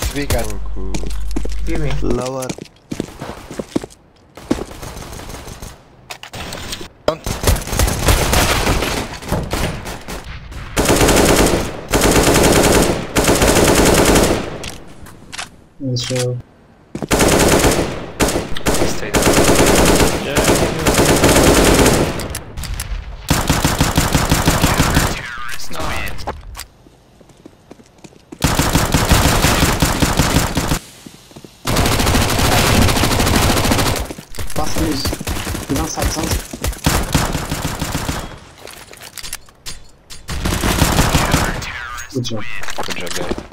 We got. Oh, cool. Give me. Lower. Don't. Nice show. Stay there. Passe plus. Il est dans 700. Good job. Good job, guys.